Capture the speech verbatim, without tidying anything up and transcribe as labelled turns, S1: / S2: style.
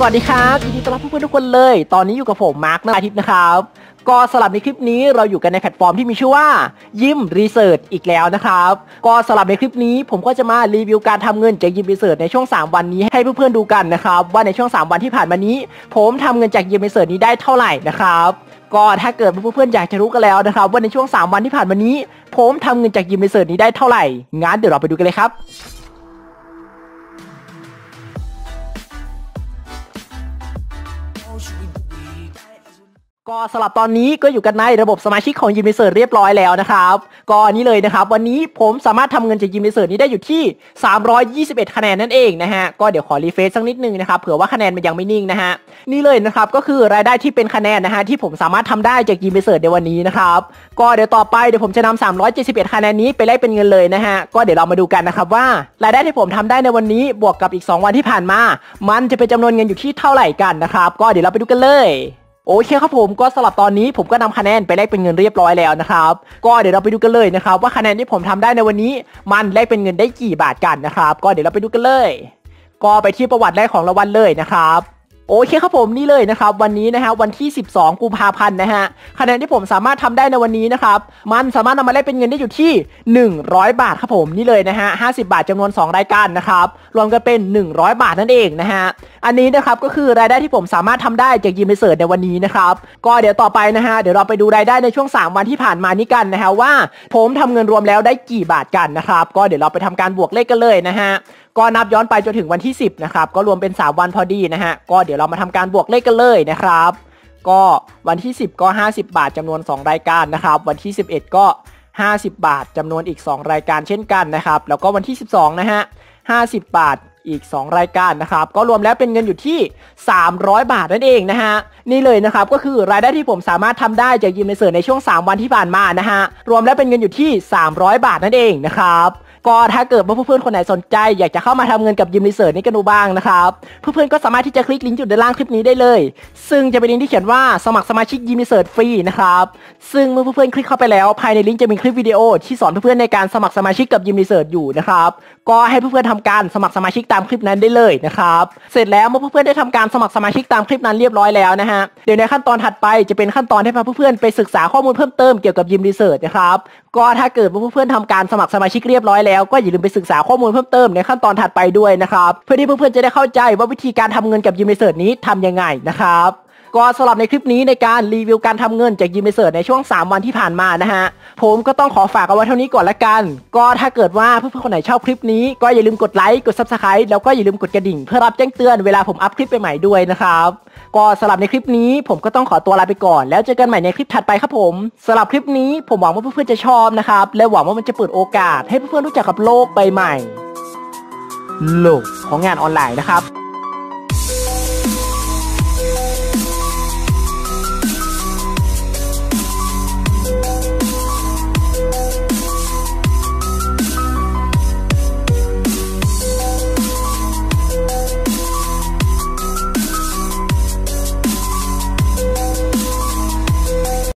S1: สวัสดีครับยินดีต้อนรับเพื่อนๆทุกคนเลยตอนนี้อยู่กับผมมาร์คนาทิพย์นะครับก็สำหรับในคลิปนี้เราอยู่กันในแพลตฟอร์มที่มีชื่อว่ายิมรีเสิร์ชอีกแล้วนะครับก็สำหรับในคลิปนี้ผมก็จะมารีวิวการทำเงินจากยิมรีเสิร์ชในช่วงสามวันนี้ให้เพื่อนๆดูกันนะครับว่าในช่วงสามวันที่ผ่านมานี้ผมทำเงินจากยิมรีเสิร์ชนี้ได้เท่าไหร่นะครับก็ถ้าเกิดเพื่อนๆอยากจะรู้กันแล้วนะครับว่าในช่วงสามวันที่ผ่านมานี้ผมทำเงินจากยิมรีเสิร์ชนี้ได้เท่าไหร่งั้นเดี๋ยวเราไปดูกันเลยครับก็สำหรับตอนนี้ก็อยู่กันในระบบสมาชิกของยิมรีเสิร์ชเรียบร้อยแล้วนะครับก็นี้เลยนะครับวันนี้ผมสามารถทำเงินจากยิมรีเสิร์ชนี้ได้อยู่ที่สามร้อยยี่สิบเอ็ดคะแนนนั่นเองนะฮะก็เดี๋ยวขอรีเฟรชสักนิดนึงนะครับเผื่อว่าคะแนนมันยังไม่นิ่งนะฮะนี่เลยนะครับก็คือรายได้ที่เป็นคะแนนนะฮะที่ผมสามารถทำได้จากยิมรีเสิร์ชในวันนี้นะครับก็เดี๋ยวต่อไปเดี๋ยวผมจะนำสามร้อยเจ็ดสิบเอ็ดคะแนนนี้ไปแลกเป็นเงินเลยนะฮะก็เดี๋ยวเรามาดูกันนะครับว่ารายได้ที่ผมทำได้ในวันนี้บวกกับอีกสองวันที่ผ่านมามันจะเป็นจำนวนเงินอยู่ที่เท่าไหร่กันนะครับก็เดี๋ยวเราไปดูกันเลยโอเคครับผมก็สำหรับตอนนี้ผมก็นำคะแนนไปแลกเป็นเงินเรียบร้อยแล้วนะครับก็เดี๋ยวเราไปดูกันเลยนะครับว่าคะแนนที่ผมทำได้ในวันนี้มันแลกเป็นเงินได้กี่บาทกันนะครับก็เดี๋ยวเราไปดูกันเลยก็ไปที่ประวัติแรกของรางวัลเลยนะครับโอเคครับผมนี่เลยนะครับวันนี้นะฮะวันที่สิบสองกุมภาพันธ์นะฮะคะแนนที่ผมสามารถทำได้ในวันนี้นะครับมันสามารถนำมาแลกเป็นเงินได้อยู่ที่หนึ่งร้อยบาทครับผมนี่เลยนะฮะห้าสิบบาทจำนวนสองรายการนะครับรวมกันเป็นหนึ่งร้อยบาทนั่นเองนะฮะอันนี้นะครับก็คือรายได้ที่ผมสามารถทำได้จากยิมรีเสิร์ชในวันนี้นะครับก็เดี๋ยวต่อไปนะฮะเดี๋ยวเราไปดูรายได้ในช่วงสามวันที่ผ่านมานี้กันนะฮะว่าผมทำเงินรวมแล้วได้กี่บาทกันนะครับก็เดี๋ยวเราไปทำการบวกเลขกันเลยนะฮะก็นับย้อนไปจนถึงวันที่สิบนะครับก็รวมเป็นสามวันพอดีนะฮะก็เดี๋ยวเรามาทำการบวกเลขกันเลยนะครับก็วันที่สิบก็ห้าสิบบาทจำนวนสองรายการนะครับวันที่สิบเอ็ดก็ห้าสิบบาทจำนวนอีกสองรายการเช่นกันนะครับแล้วก็วันที่สิบสองนะฮะห้าสิบบาทอีกสองรายการนะครับก็รวมแล้วเป็นเงินอยู่ที่สามร้อยบาทนั่นเองนะฮะนี่เลยนะครับก็คือรายได้ที่ผมสามารถทำได้จากยิมรีเสิร์ชในช่วงสามวันที่ผ่านมานะฮะรวมแล้วเป็นเงินอยู่ที่สามร้อยบาทนั่นเองนะครับก็ถ้าเกิดว่าเพื่อนๆคนไหนสนใจอยากจะเข้ามาทำเงินกับยิมรีเสิร์ชนี้กันดูบ้างนะครับเพื่อนๆก็สามารถที่จะคลิกลิงก์จุดด้านล่างคลิปนี้ได้เลยซึ่งจะเป็นลิงก์ที่เขียนว่าสมัครสมาชิกยิมรีเสิร์ชฟรีนะครับซึ่งเมื่อเพื่อนๆคลิกเข้าไปแล้วภายในลิงก์จะมีคลิปวิดีโอที่สอนเพื่อนๆในการสมัครสมาชิกกับยิมรีเสิร์ชอยู่นะครับก็ให้เพื่อนๆทำการสมัครสมาชิกตามคลิปนั้นได้เลยนะครับเสร็จแล้วเมื่อเพื่อนๆได้ทำการสมัครสมาชิกตามคลิปนั้นเรียบร้อยแล้วนะฮะเดี๋ยวในขั้นตอนถัดไปจะเป็นขั้นตอนให้เพื่อนๆไปศึกษาข้อมูลเพิ่มเติมเกี่ยวกับยิมรีเสิร์ชนะครับก็ถ้าเกิดว่าเพื่อนๆทำการสมัครสมาชิกเรียบร้อยแล้วก็อย่าลืมไปศึกษาข้อมูลเพิ่มเติมในขั้นตอนถัดไปด้วยนะครับเพื่อที่เพื่อนๆจะได้เข้าใจว่าวิธีการทำเงินกับยิมรีเสิร์ชนี้ทำยังไงนะครับก็สำหรับในคลิปนี้ในการรีวิวการทำเงินจากยิมรีเสิร์ชในช่วงสามวันที่ผ่านมานะฮะผมก็ต้องขอฝากเอาไว้เท่านี้ก่อนละกันก็ถ้าเกิดว่าเพื่อนๆคนไหนชอบคลิปนี้ก็อย่าลืมกดไลค์กด ซับสไครบ์ แล้วก็อย่าลืมกดกระดิ่งเพื่อรับแจ้งเตือนเวลาผมอัพคลิปใหม่ๆด้วยนะครับก็สำหรับในคลิปนี้ผมก็ต้องขอตัวลาไปก่อนแล้วเจอกันใหม่ในคลิปถัดไปครับผมสำหรับคลิปนี้ผมหวังว่าเพื่อนๆจะชอบนะครับและหวังว่ามันจะเปิดโอกาสให้เพื่อนๆรู้จักกับโลกใบใหม่โลกของงานออนไลน์นะครับ